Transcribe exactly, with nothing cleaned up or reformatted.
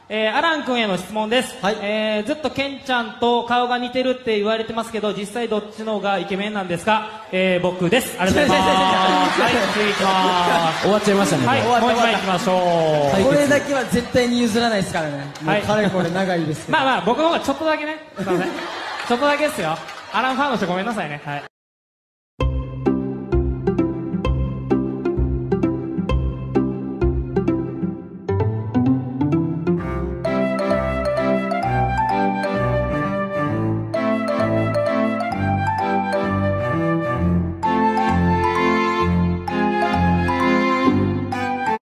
えー、アラン君への質問です。はい、えー、ずっとケンちゃんと顔が似てるって言われてますけど、実際どっちの方がイケメンなんですか？えー、僕です。ありがとうございます。はい、次行きます。 終わっちゃいましたね。 はい、もう一枚行きましょう。 これだけは絶対に譲らないですからね。 はい、 もうかれこれ長いですけど。 まあまあ、僕の方がちょっとだけね。すいません。ちょっとだけですよ。アランファンの人ごめんなさいね。はい。